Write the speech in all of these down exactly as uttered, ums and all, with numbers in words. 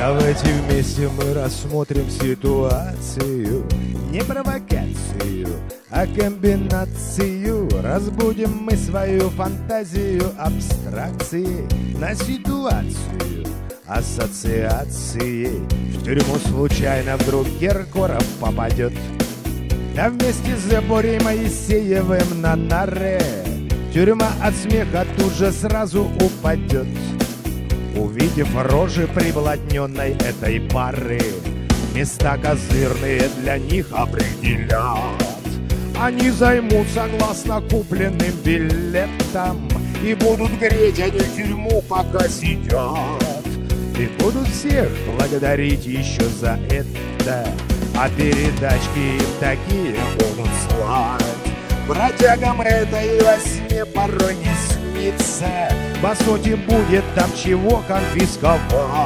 Давайте вместе мы рассмотрим ситуацию. Не провокацию, а комбинацию. Разбудим мы свою фантазию абстракции на ситуацию ассоциацией. В тюрьму случайно вдруг Киркоров попадет, да вместе с Борей Моисеевым на наре. Тюрьма от смеха тут же сразу упадет, увидев рожи приблотненной этой пары. Места козырные для них определят. Они займут согласно купленным билетам и будут греть они тюрьму, пока сидят. И будут всех благодарить еще за это, а передачки им такие будут слать. Бродягам это и во сне порой не снится. По сути будет там чего конфисковать,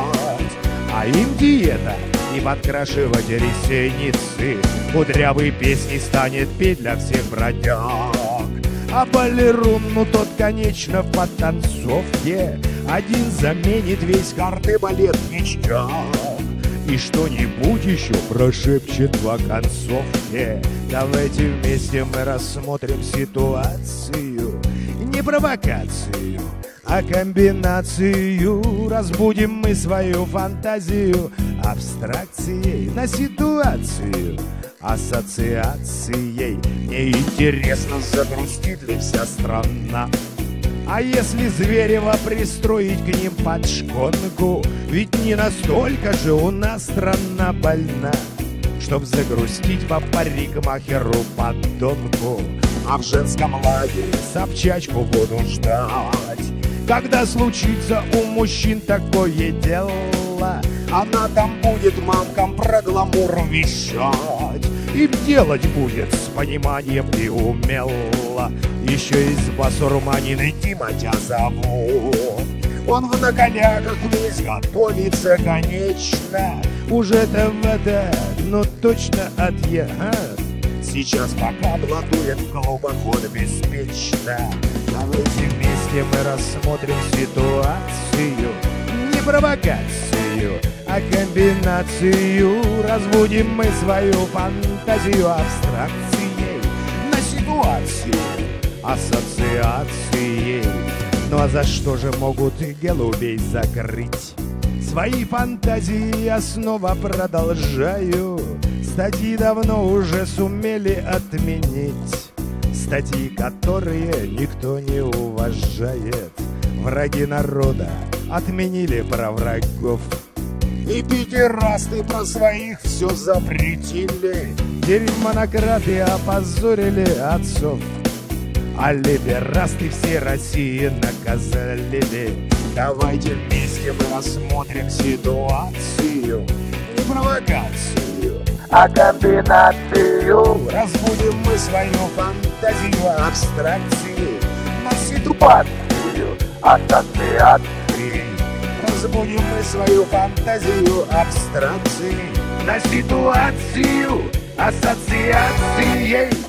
а им диета и подкрашивать ресницы. Кудрявый песни станет петь для всех бродяг. А балерун, ну тот, конечно, в подтанцовке один заменит весь карты балет ништяк. И что-нибудь еще прошепчет в оконцовке. Давайте вместе мы рассмотрим ситуацию. Не провокацию, а комбинацию. Разбудим мы свою фантазию абстракцией на ситуацию ассоциацией. Мне интересно, загрустит ли вся страна, а если Зверева пристроить к ним под шконку? Ведь не настолько же у нас страна больна, чтоб загрустить по парикмахеру подонку. А в женском лагере Собчачку буду ждать. Когда случится у мужчин такое дело, она там будет мамкам про гламур вещать. И делать будет с пониманием и умело. Еще из басурманины Тиматя зовут. Он в наколяках весь готовится, конечно. Уже ТВД, но точно отъехать. Сейчас пока блатует глубоко беспечно. Давайте вместе мы рассмотрим ситуацию. Не провокацию, а комбинацию. Разбудим мы свою фантазию абстракцией на ситуацию ассоциацией. Ну а за что же могут и голубей закрыть? Свои фантазии я снова продолжаю. Статьи давно уже сумели отменить, статьи, которые никто не уважает. Враги народа отменили про врагов, и педерасты про своих все запретили. Дерьмонократы опозорили отцов, а либерасты все России наказали. Давайте вместе мы рассмотрим ситуацию. Не провокацию, а комбинацию. Разбудим мы свою фантазию абстракции на ситуацию ассоциации. Разбудим мы свою фантазию абстракции на ситуацию ассоциацией.